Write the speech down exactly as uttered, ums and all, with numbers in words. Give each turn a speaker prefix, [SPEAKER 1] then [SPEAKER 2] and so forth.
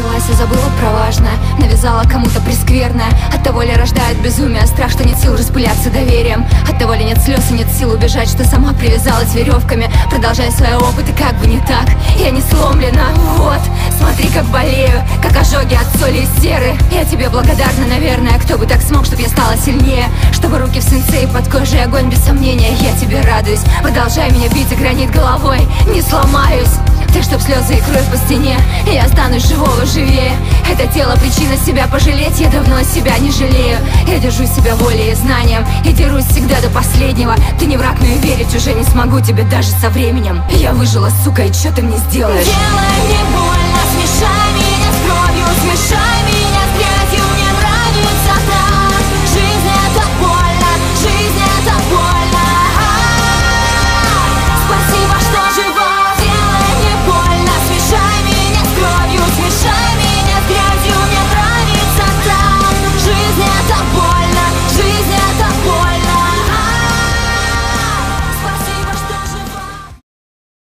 [SPEAKER 1] Напилась и забыла про важное, навязала кому-то прескверное. От того ли рождает безумие страх, что нет сил распыляться доверием. От того ли нет слез и нет сил убежать, что сама привязалась веревками. Продолжая свои опыты, как бы не так, я не сломлена. Вот, смотри, как болею, как ожоги от соли и серы. Я тебе благодарна, наверное, кто бы так смог, чтоб я стала сильнее. Чтобы руки в сенсей, под кожей огонь, без сомнения. Я тебе радуюсь, продолжай меня бить и гранит головой, не сломаюсь. Так чтоб слезы и кровь по стене, и я останусь живого живее. Это тело причина себя пожалеть, я давно себя не жалею. Я держу себя волей и знанием, и дерусь всегда до последнего. Ты не враг, но и верить уже не смогу тебе даже со временем. Я выжила, сука, и чё ты мне сделаешь?
[SPEAKER 2] Делай мне больно, смешай меня.